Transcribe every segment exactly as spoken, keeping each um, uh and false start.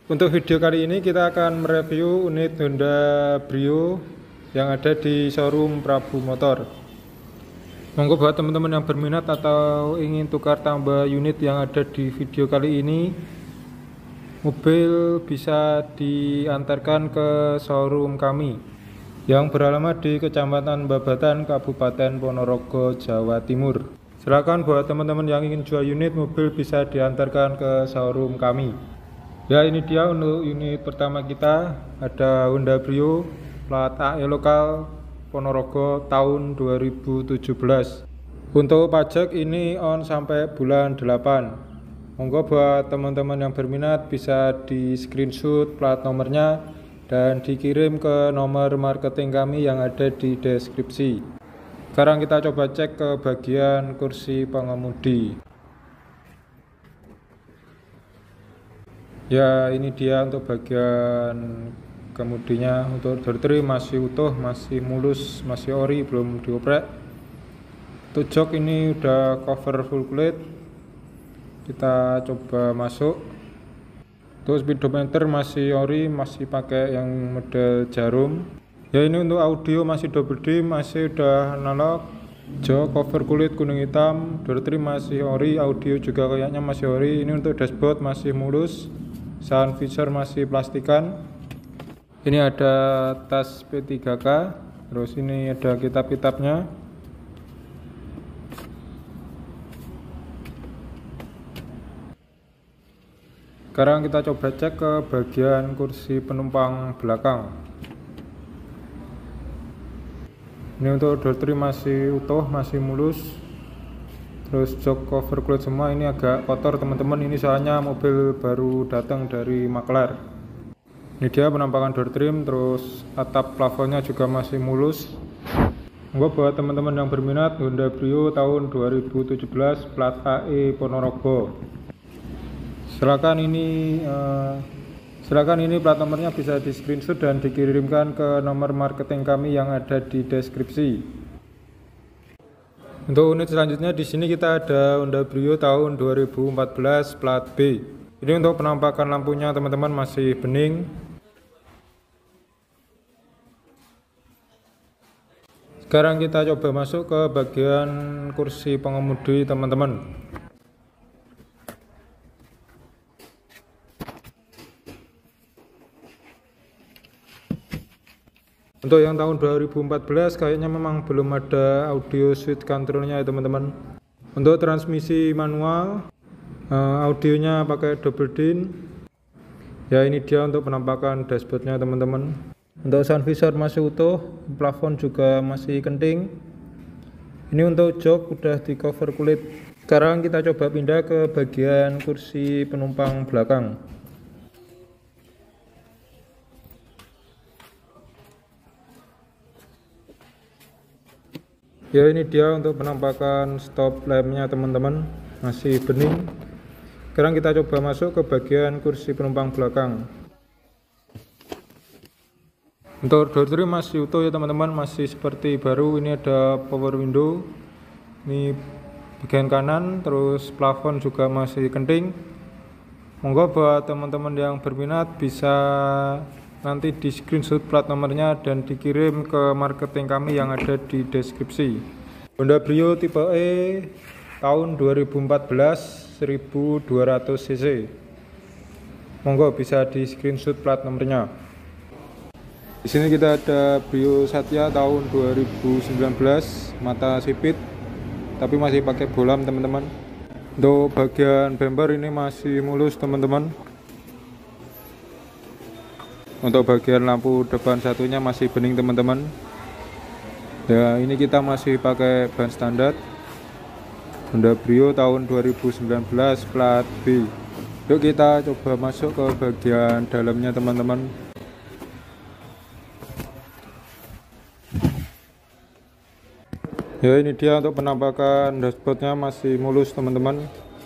Untuk video kali ini kita akan mereview unit Honda Brio yang ada di showroom Prabu Motor. Monggo buat teman-teman yang berminat atau ingin tukar tambah unit yang ada di video kali ini, mobil bisa diantarkan ke showroom kami yang beralamat di Kecamatan Babatan, Kabupaten Ponorogo, Jawa Timur. Silakan buat teman-teman yang ingin jual unit mobil bisa diantarkan ke showroom kami. Ya, ini dia untuk unit pertama kita, ada Honda Brio plat A E lokal Ponorogo tahun dua ribu tujuh belas. Untuk pajak ini on sampai bulan delapan. Monggo buat teman-teman yang berminat bisa di screenshot plat nomornya dan dikirim ke nomor marketing kami yang ada di deskripsi. Sekarang kita coba cek ke bagian kursi pengemudi. Ya, ini dia untuk bagian kemudinya. Untuk door trim masih utuh, masih mulus, masih ori, belum dioprek. Untuk jok ini udah cover full kulit. Kita coba masuk. Untuk speedometer masih ori, masih pakai yang model jarum. Ya, ini untuk audio masih double dim, masih udah analog. Jok cover kulit kuning hitam, door trim masih ori, audio juga kayaknya masih ori. Ini untuk dashboard masih mulus. Sound visor masih plastikan. Ini ada tas P tiga K. Terus ini ada kitab-kitabnya. Sekarang kita coba cek ke bagian kursi penumpang belakang. Ini untuk door trim masih utuh, masih mulus. Terus jok cover kulit semua. Ini agak kotor teman-teman, ini soalnya mobil baru datang dari maklar. Ini dia penampakan door trim. Terus atap plafonnya juga masih mulus. Monggo buat teman-teman yang berminat Honda Brio tahun dua ribu tujuh belas plat A E Ponorogo. Silakan ini eh, silakan ini plat nomornya bisa di screenshot dan dikirimkan ke nomor marketing kami yang ada di deskripsi. Untuk unit selanjutnya di sini kita ada Honda Brio tahun dua ribu empat belas plat B. Ini untuk penampakan lampunya teman-teman masih bening. Sekarang kita coba masuk ke bagian kursi pengemudi teman-teman. Untuk yang tahun dua ribu empat belas kayaknya memang belum ada audio switch controlnya ya teman-teman. Untuk transmisi manual, uh, audionya pakai double din. Ya, ini dia untuk penampakan dashboardnya teman-teman. Untuk sound visor masih utuh, plafon juga masih kenting. Ini untuk jok udah di cover kulit. Sekarang kita coba pindah ke bagian kursi penumpang belakang. Ya, ini dia untuk penampakan stop lampnya teman-teman, masih bening. Sekarang kita coba masuk ke bagian kursi penumpang belakang. Untuk door trim masih utuh ya teman-teman, masih seperti baru. Ini ada power window, ini bagian kanan, terus plafon juga masih kenting. Monggo buat teman-teman yang berminat bisa nanti di screenshot plat nomornya dan dikirim ke marketing kami yang ada di deskripsi. Honda Brio tipe E tahun dua ribu empat belas seribu dua ratus cc. Monggo bisa di screenshot plat nomornya. Di sini kita ada Brio Satya tahun dua ribu sembilan belas, mata sipit tapi masih pakai bolam teman-teman. Untuk bagian bumper ini masih mulus teman-teman. Untuk bagian lampu depan satunya masih bening teman-teman. Ya, ini kita masih pakai ban standar Honda Brio tahun dua ribu sembilan belas plat B. Yuk kita coba masuk ke bagian dalamnya teman-teman. Ya, ini dia untuk penampakan dashboardnya masih mulus teman-teman.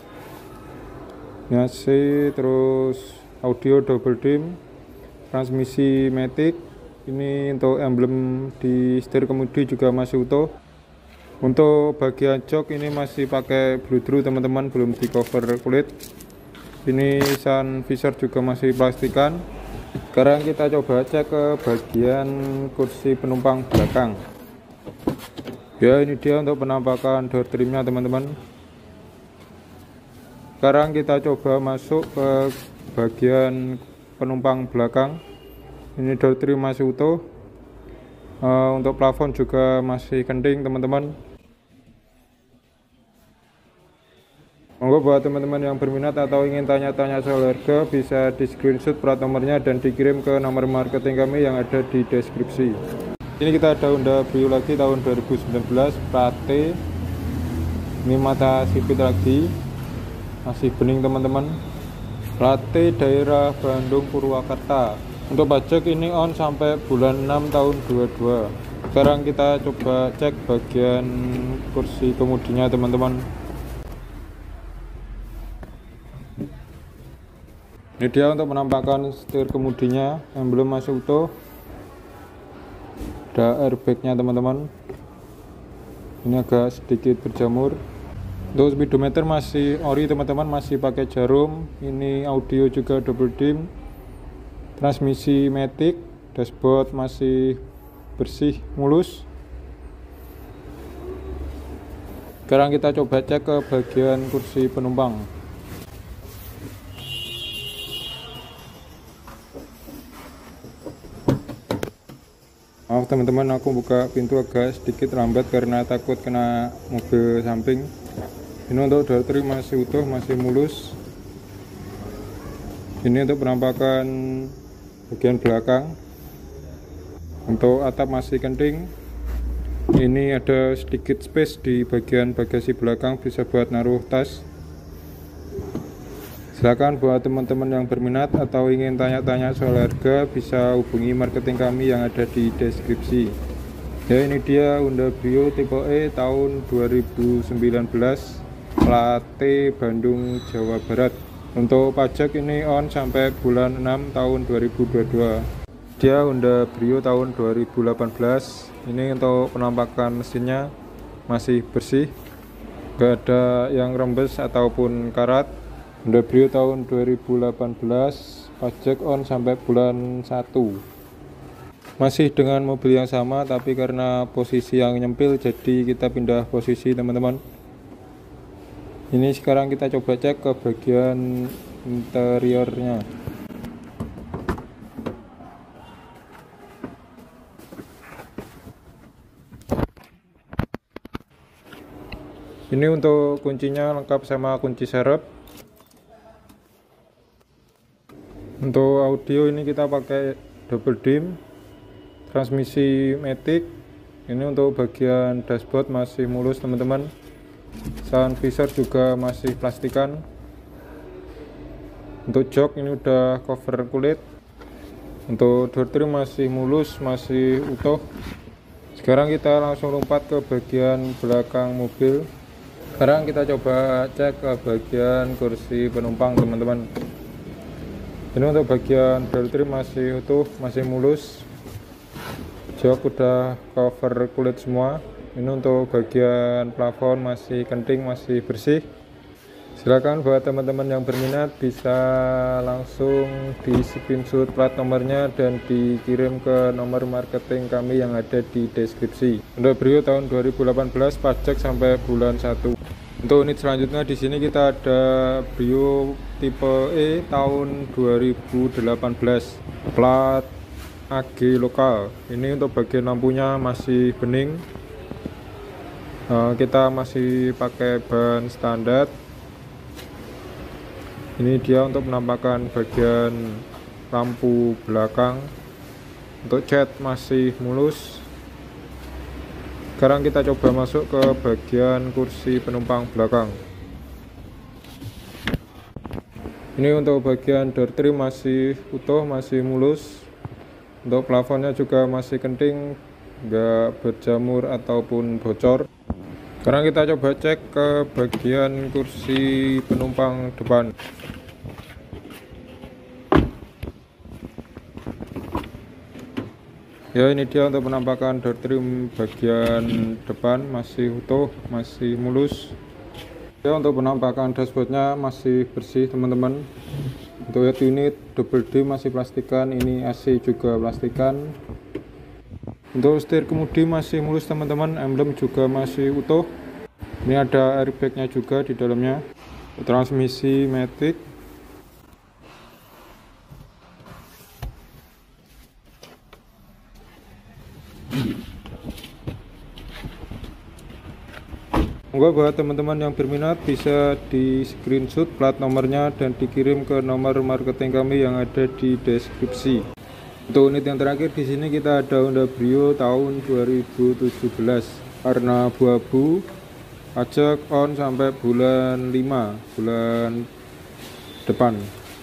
Masih terus audio double dim. Transmisi matic. Ini untuk emblem di setir kemudi juga masih utuh. Untuk bagian jok ini masih pakai bludru teman-teman, belum di cover kulit. Ini sun visor juga masih plastikan. Sekarang kita coba cek ke bagian kursi penumpang belakang. Ya, ini dia untuk penampakan door trimnya teman-teman. Sekarang kita coba masuk ke bagian penumpang belakang. Ini door trim masih utuh. Uh, untuk plafon juga masih kenting teman-teman. Monggo buat teman-teman yang berminat atau ingin tanya-tanya soal harga, bisa di screenshot plat nomornya dan dikirim ke nomor marketing kami yang ada di deskripsi. Ini kita ada Honda Brio lagi tahun dua ribu sembilan belas, plat T. Ini mata sipit lagi, masih bening teman-teman. Plat T daerah Bandung Purwakarta. Untuk pajak ini on sampai bulan enam tahun dua ribu dua puluh dua. Sekarang kita coba cek bagian kursi kemudinya teman-teman. Ini dia untuk penampakan setir kemudinya yang belum masih utuh. Ada airbagnya teman-teman. Ini agak sedikit berjamur. Untuk speedometer masih ori teman-teman, masih pakai jarum. Ini audio juga double dim. Transmisi matic, dashboard masih bersih, mulus. Sekarang kita coba cek ke bagian kursi penumpang. Maaf teman-teman, aku buka pintu agak sedikit lambat karena takut kena mobil samping. Ini untuk door trim masih utuh, masih mulus. Ini untuk penampakan bagian belakang. Untuk atap masih kenting. Ini ada sedikit space di bagian bagasi belakang, bisa buat naruh tas. Silakan buat teman-teman yang berminat atau ingin tanya-tanya soal harga, bisa hubungi marketing kami yang ada di deskripsi. Ya, ini dia Honda Brio tipe E tahun dua ribu sembilan belas, plat T Bandung Jawa Barat. Untuk pajak ini on sampai bulan enam tahun dua ribu dua puluh dua. Dia Honda Brio tahun dua ribu delapan belas. Ini untuk penampakan mesinnya masih bersih, gak ada yang rembes ataupun karat. Honda Brio tahun dua ribu delapan belas, pajak on sampai bulan satu. Masih dengan mobil yang sama, tapi karena posisi yang nyempil jadi kita pindah posisi teman-teman. Ini sekarang kita coba cek ke bagian interiornya. Ini untuk kuncinya lengkap sama kunci serep. Untuk audio ini kita pakai double dim, transmisi matic. Ini untuk bagian dashboard masih mulus teman-teman. Sun visor juga masih plastikan. Untuk jok ini udah cover kulit. Untuk door trim masih mulus, masih utuh. Sekarang kita langsung lompat ke bagian belakang mobil. Sekarang kita coba cek ke bagian kursi penumpang teman-teman. Ini untuk bagian door trim masih utuh, masih mulus. Jok udah cover kulit semua. Ini untuk bagian plafon masih kenting, masih bersih. Silakan buat teman-teman yang berminat bisa langsung di screenshot plat nomornya dan dikirim ke nomor marketing kami yang ada di deskripsi. Untuk Brio tahun dua ribu delapan belas, pajak sampai bulan satu. Untuk unit selanjutnya di sini kita ada Brio tipe E tahun dua ribu delapan belas, plat A G lokal. Ini untuk bagian lampunya masih bening. Uh, kita masih pakai ban standar. Ini dia untuk penampakan bagian lampu belakang. Untuk cat masih mulus. Sekarang kita coba masuk ke bagian kursi penumpang belakang. Ini untuk bagian door trim masih utuh, masih mulus. Untuk plafonnya juga masih kenting, nggak berjamur ataupun bocor. Sekarang kita coba cek ke bagian kursi penumpang depan. Ya, ini dia untuk penampakan door trim bagian depan, masih utuh, masih mulus. Ya, untuk penampakan dashboardnya masih bersih teman-teman. Untuk head unit double D masih plastikan, ini A C juga plastikan. Untuk setir kemudi masih mulus teman-teman, emblem juga masih utuh. Ini ada airbagnya juga di dalamnya. Transmisi matic. Monggo buat teman-teman yang berminat bisa di screenshot plat nomornya dan dikirim ke nomor marketing kami yang ada di deskripsi. Untuk unit yang terakhir di sini kita ada Honda Brio tahun dua ribu tujuh belas, warna abu-abu, pajak on sampai bulan lima, bulan depan.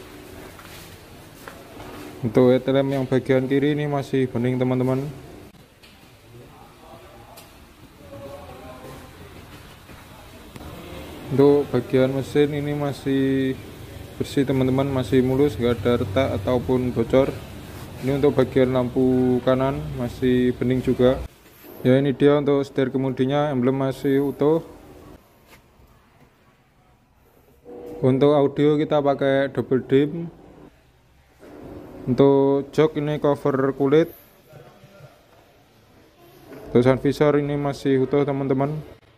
Untuk headlamp yang bagian kiri ini masih bening teman-teman. Untuk bagian mesin ini masih bersih teman-teman, masih mulus, nggak ada retak ataupun bocor. Ini untuk bagian lampu kanan masih bening juga. Ya, ini dia untuk setir kemudinya, emblem masih utuh. Untuk audio kita pakai double dim. Untuk jok ini cover kulit. Untuk sun visor ini masih utuh teman-teman.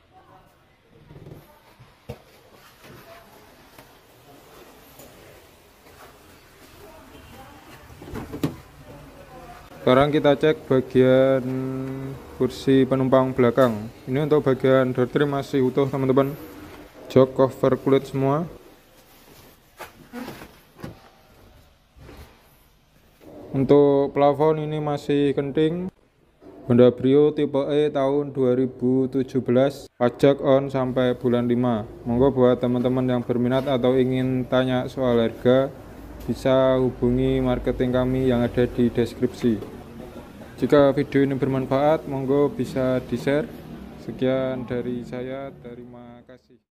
Sekarang kita cek bagian kursi penumpang belakang. Ini untuk bagian door trim masih utuh teman-teman. Jok cover kulit semua. Untuk plafon ini masih kenting. Honda Brio tipe E tahun dua ribu tujuh belas, pajak on sampai bulan lima. Monggo buat teman-teman yang berminat atau ingin tanya soal harga bisa hubungi marketing kami yang ada di deskripsi. Jika video ini bermanfaat, monggo bisa di-share. Sekian dari saya, terima kasih.